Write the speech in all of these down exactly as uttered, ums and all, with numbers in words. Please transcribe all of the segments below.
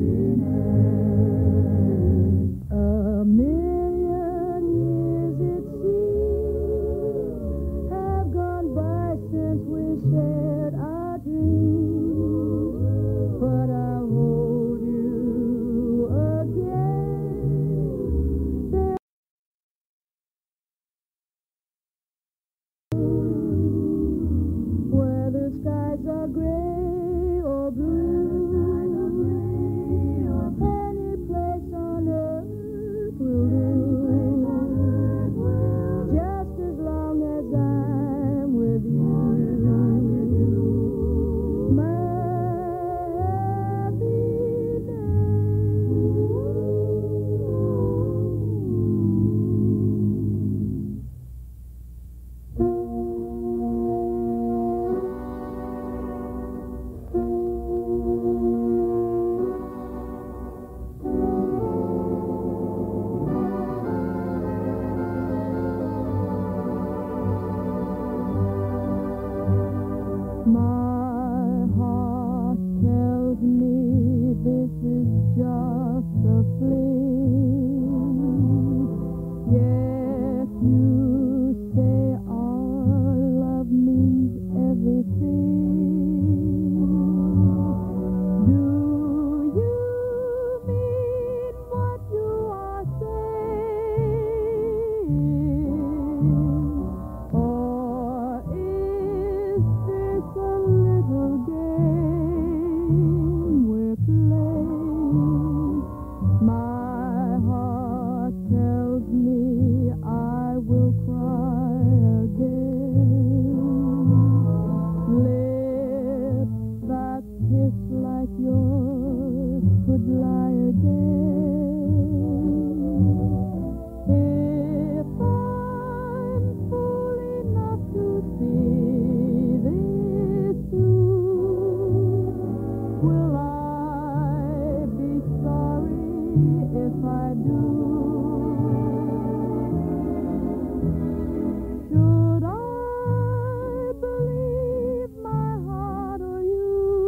A million years it seems have gone by since we shared our dreams, but I'll hold you again. There where the skies are gray or blue, any place on earth will do, just as long as I'm with you. My My heart tells me this is just a fling. Yes, you say our love means everything. Do you mean what you are saying? Or is this a little game we're playing? My heart tells me I will cry again. Lips that kiss like yours could lie again. If I'm fool enough to see this through, will I be sorry if I do? Should I believe my heart or you?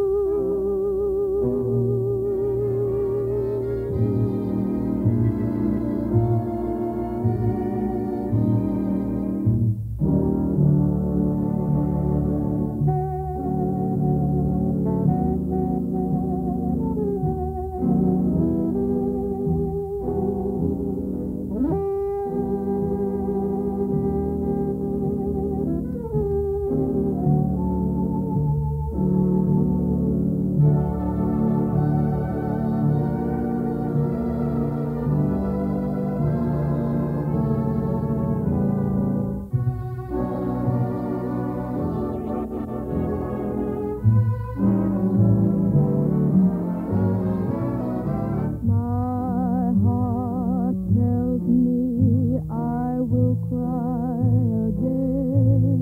My heart tells me I will cry again.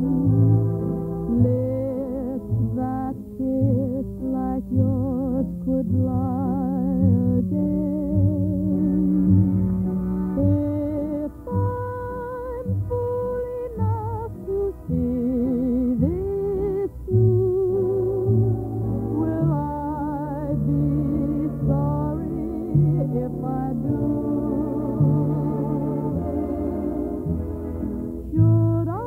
Lips that kiss like yours could lie again. If I'm fool enough to see this through, will I be sorry if I do? Should I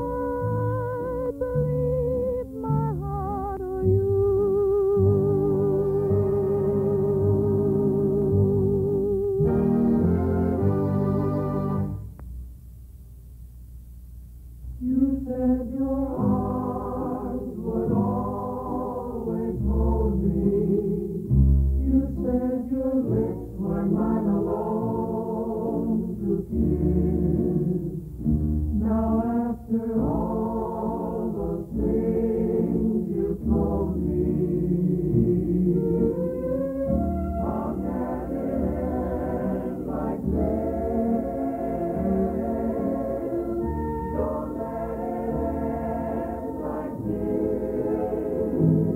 believe my heart or you? You said your arms would always hold me. You said your lips were mine alone to kiss. Now after all those things you told me, how can it end like this? Don't let it end like this.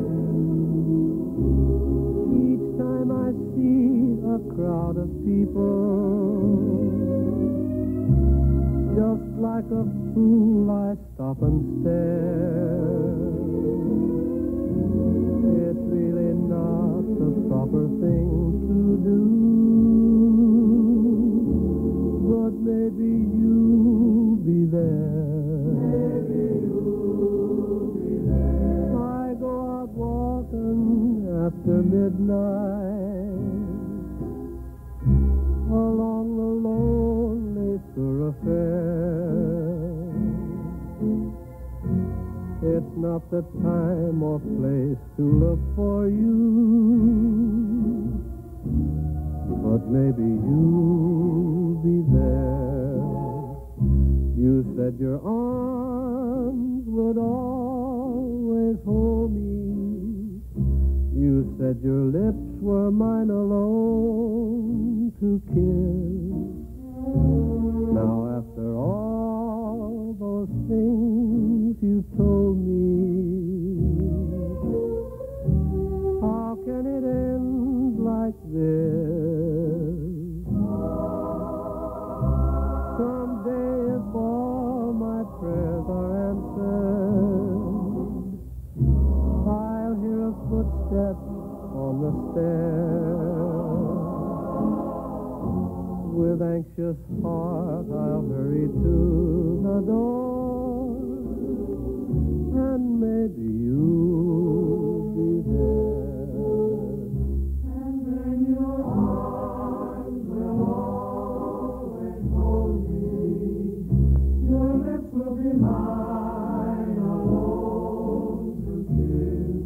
Each time I see a crowd of people, just like a fool I stop and stare. It's really not the proper thing the time or place to look for you. But maybe you'll be there. You said your arms would always hold me. You said your lips were mine alone to kiss. Now after all those things you told me, how can it end like this? Someday if all my prayers are answered, I'll hear a footstep on the stair. With anxious heart I'll hurry to the door, and maybe you'll be there. And then your arms will always hold me. Your lips will be mine alone to kiss.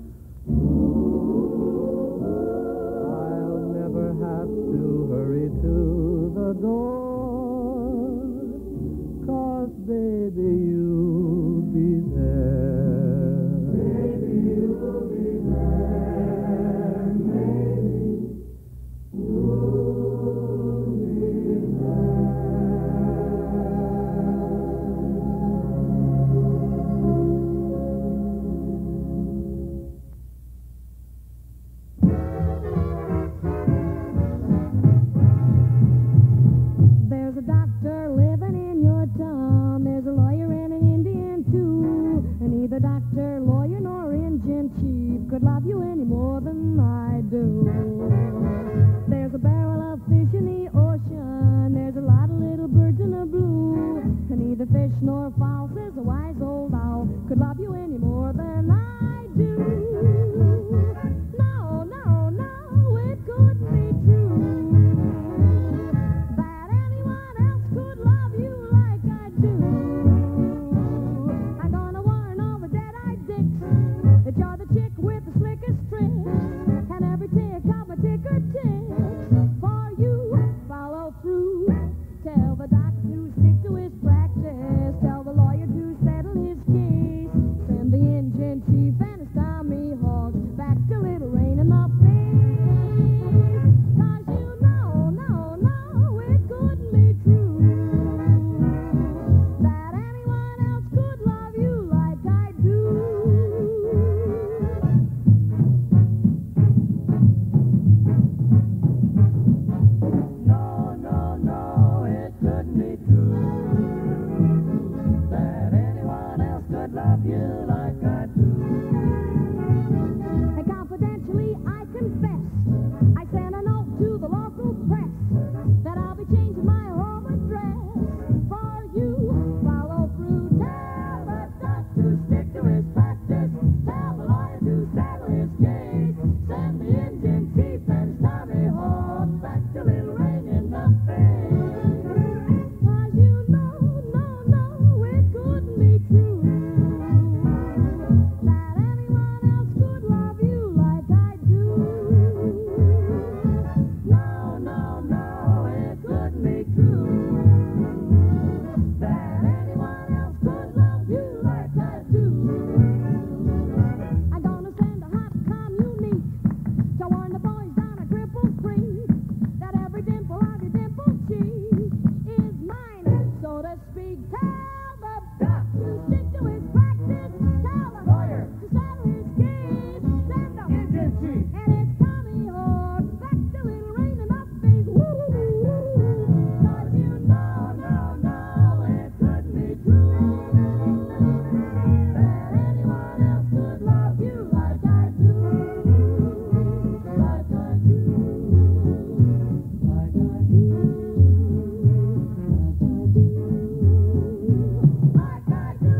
Ooh, I'll never have to hurry to the door, 'cause baby you'll be there. Baby you'll be there. Maybe you'll be there. There's a doctor living in your town. There's a lawyer and an Indian too. And neither doctor, lawyer, nor Indian chief could love you any more than I do. There's a barrel of fish in the ocean. There's a lot of little birds in the blue. And neither fish nor fowl, says a wise old owl, could love you any more than I do. No, no, no, it couldn't be true that anyone else could love you like I do. I'm gonna warn all the dead-eyed dicks that you're the chick with the slickest tricks, and every tick of a ticker ticks for you. Follow through. Tell the doctor to stick to his practice. Tell the lawyer to settle his case. Send the engine chief and his Tommy Hawk back to Little Rain in the face. 'Cause you know, no, no, it couldn't be true that anyone else could love you like I do. No, no, no, it couldn't be true that anyone else could love you like I do. And confidentially, I confess, I sent a note to the local press that I'll be changing my home address for you. Follow through. Tell the doctor to stick to his practice. Tell the lawyer to settle his case. Send the Indian chief and his Tommy Hawk back to Little Rain in the face. 'Cause you know, no, no, it couldn't be true that anyone else could love you like I do. No, no, no, it couldn't be true that anyone else could love you like I do. I'm gonna send a hot communique to warn the boys down at Cripple Creek that every dimple of your dimple cheek is mine, so to speak. Tell the doctor to stick to his practice. Tell the lawyer to settle his case. Send the engine chief and it's Tommy Hawk back to Little Rain in the face. Woo, woo, woo, woo. 'Cause you know, no, no, it couldn't be true that anyone else could love you like I do. Like I do. Like I do. Like I do. Like I do.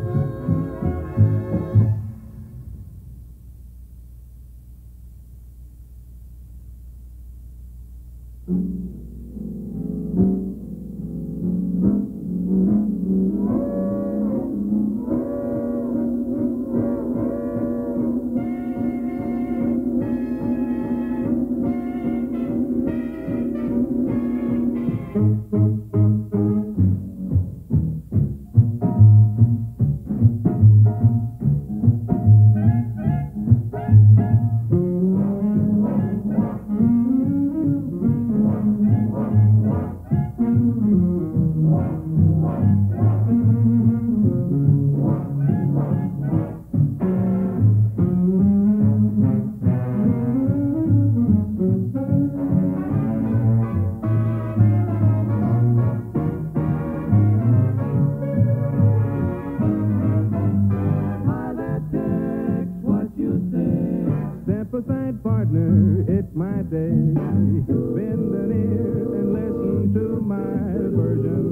Bend an ear and listen to my version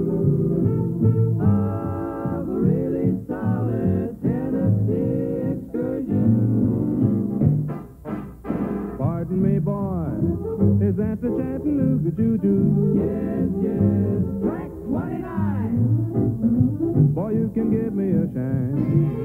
of a really solid Tennessee excursion. Pardon me, boy, is that the Chattanooga Choo-Choo? Yes, yes, track twenty-nine. Boy, you can give me a shine.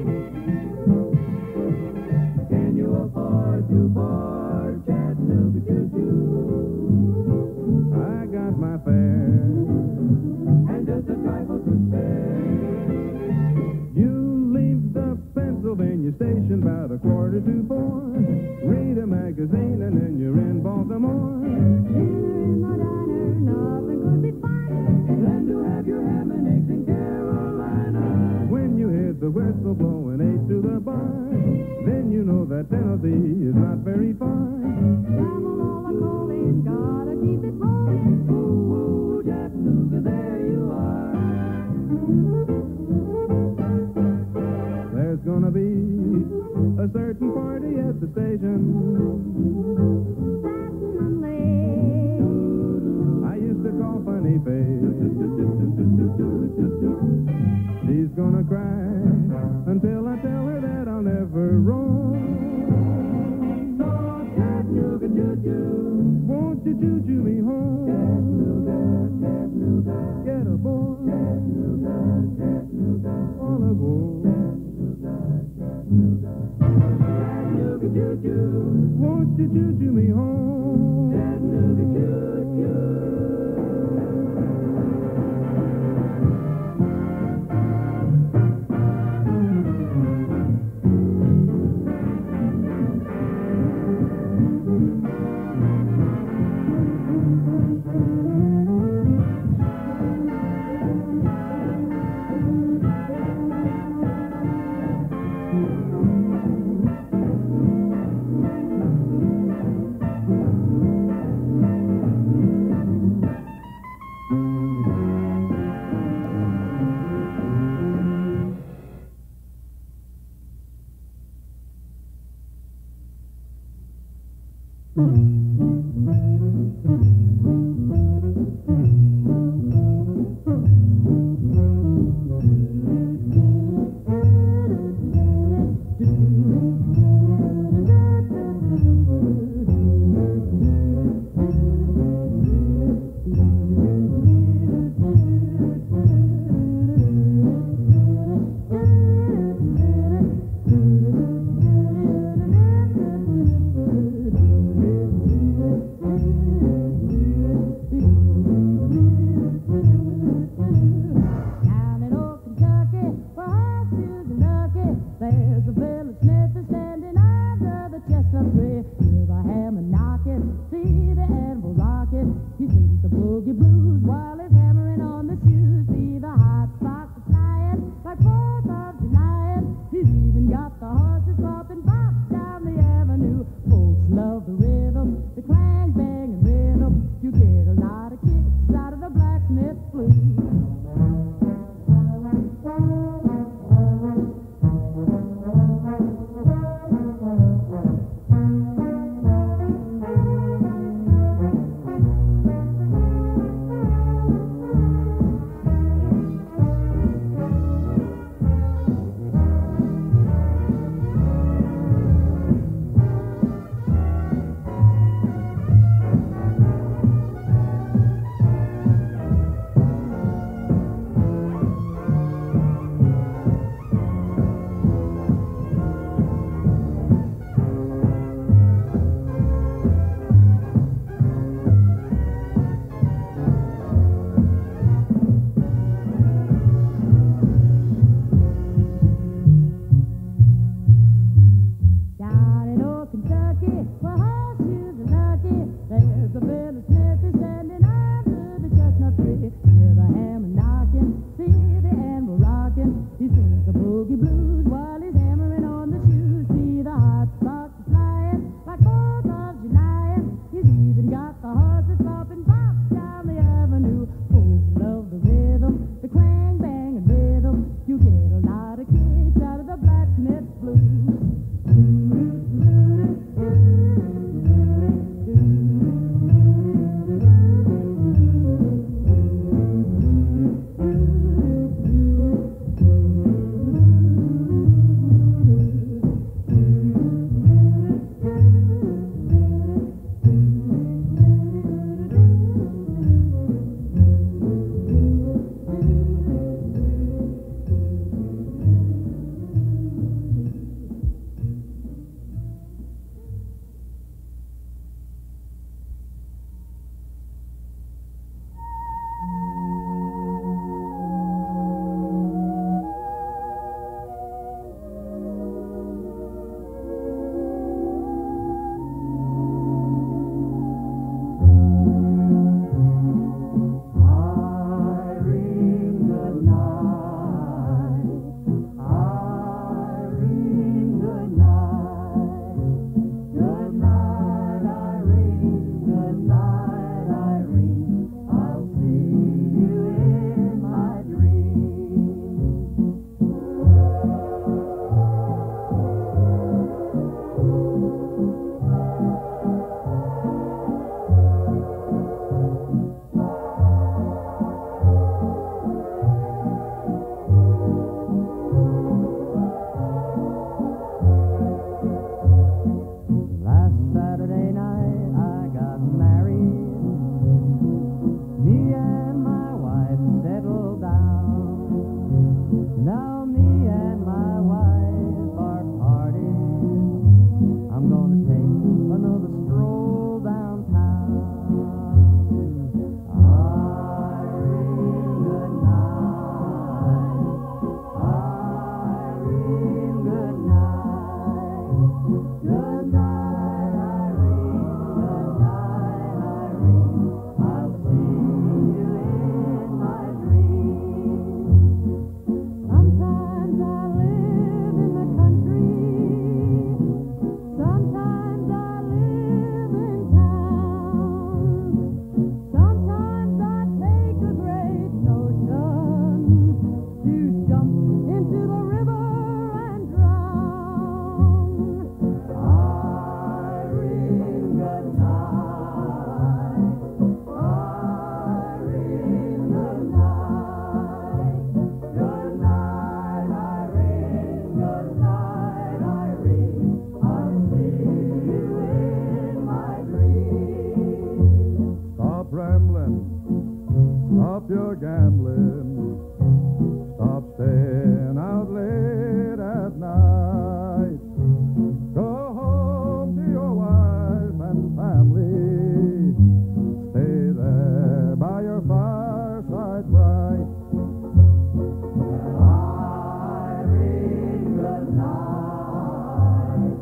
Can you afford to board Chattanooga Choo-Choo? I got my fare and just a trifle to spare. You leave the Pennsylvania station about a quarter to four. Read a magazine and then you're in Baltimore. Here in my diner, nothing could be finer Than to have your ham and eggs in Carolina. When you hear the whistle blowing eight to the bar, then you know that Tennessee is not very far. Camel all a calling, gotta keep it rolling. Ooh, ooh, Chattanooga, there you are. There's gonna be a certain party at the station. I used to call Funny Face. She's gonna cry until I tell her that I'll never roam. So Chattanooga choo-choo, won't you choo-choo me home? Chattanooga, Chattanooga, get aboard. Chattanooga, Chattanooga, all aboard. Chattanooga, Chattanooga, Chattanooga choo-choo, won't you choo-choo me home? Chattanooga choo-choo. Stop your gambling. Stop staying out late at night. Go home to your wife and family. Stay there by your fireside bright. Irene, good night.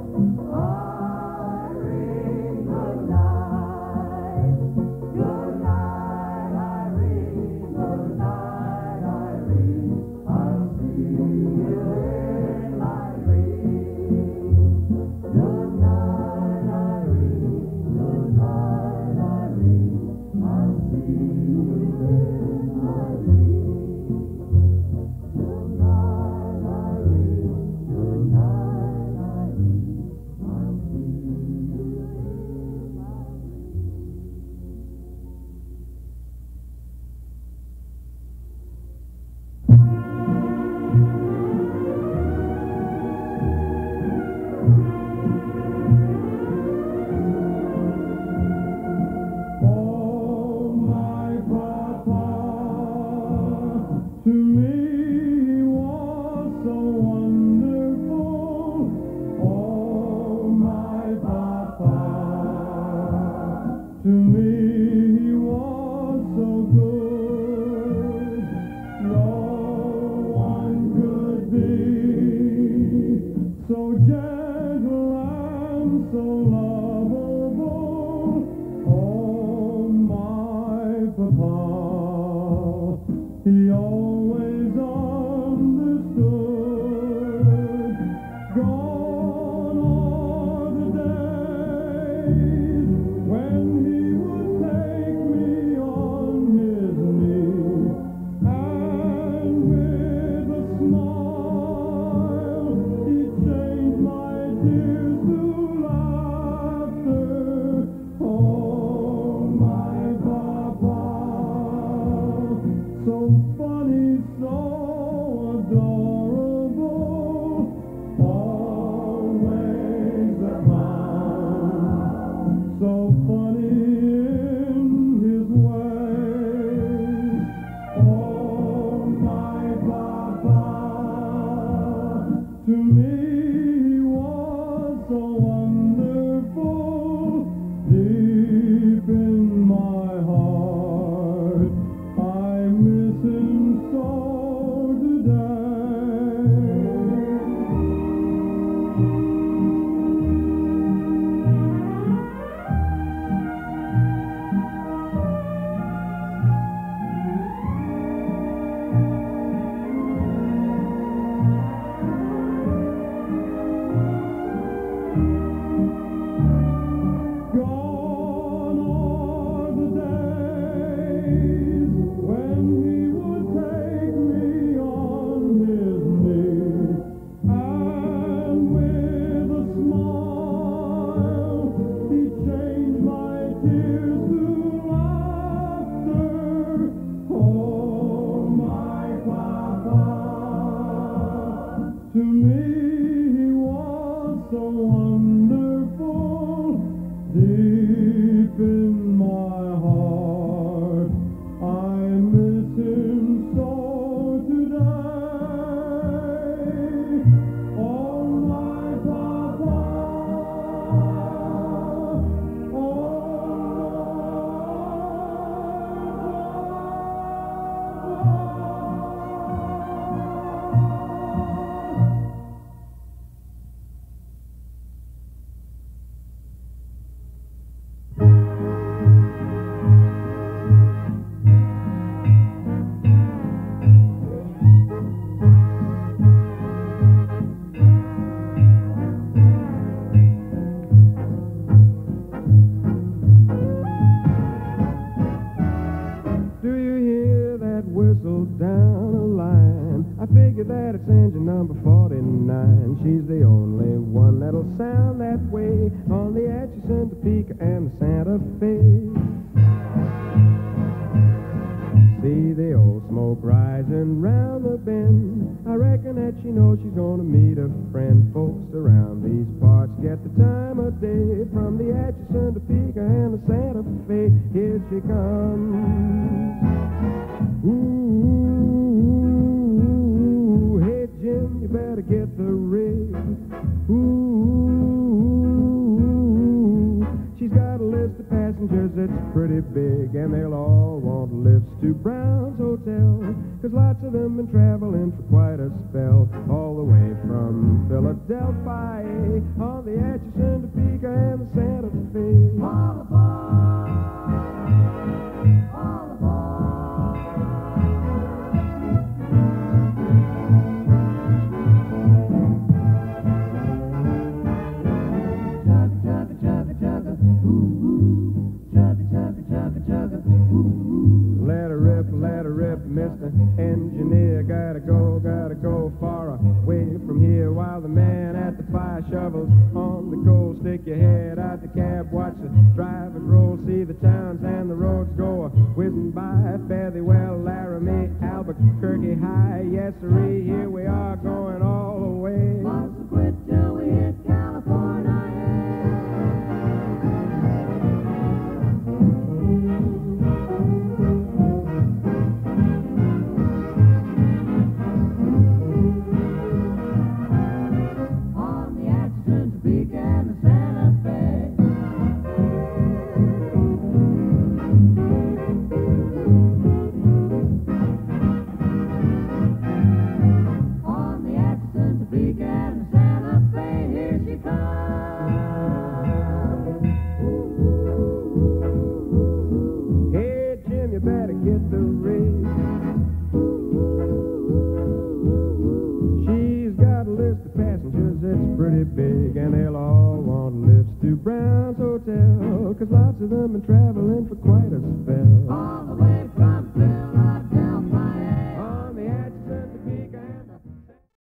Irene, good night. Good night, Irene. Good night, Irene. I'll see you in my dreams. Good night, Irene. Good night, Irene. I'll see you in my dreams. Good night, Irene. Good night, Irene. I'll see you in my Oh, my papa, to me he was so wonderful. Oh, my papa, to me he was so good. No one could be so gentle and so lovable. Oh, my papa, he always understood. Gone are the days when he would take me on his knee, and with a smile he'd change my tears to laughter. Oh, my papa, so funny, so adorable, always abound, so funny in his ways. Oh, my papa, to me he was so wonderful. Deep in my heart, I miss him so today. Gone are the days when he would take me on his knee, and with a smile he'd change my tears to laughter. Oh, my papa, to me he was so wonderful. Deep in my heart, I miss him so today. Oh, my papa, do you hear that whistle down the line? I figure that it's engine number forty-nine. She's the only one that'll sound that way on the Atchison, Topeka, and the Santa Fe. See the old smoke rising round the bend. I reckon that she knows she's gonna meet a friend. Folks around these parts get the time of day from the Atchison, Topeka, and the Santa Fe. Here she comes. get the rig. Ooh, she's got a list of passengers that's pretty big, and they'll all want lifts to Brown's Hotel, 'cause lots of them been traveling for quite a spell, all the way from Philadelphia on the Atchison, Topeka, and the Santa Fe. All aboard! All aboard! Chugga, chugga, chugga, ooh, ooh. Chugga, chugga, chugga, chugga, ooh, ooh. Let her rip, let her rip, Mister Engineer. Gotta go, gotta go far away from here while the man at the fire shovels on the coal. Stick your head out the cab, watch the drivers roll, see the towns and the roads go whizzing by. Fare thee well, Laramie, Albuquerque High. Yes, sirree, here we are going all the way. Mustn't quit till we hit California. Big, and they'll all want lifts to Brown's Hotel, 'cause lots of them been traveling for quite a spell.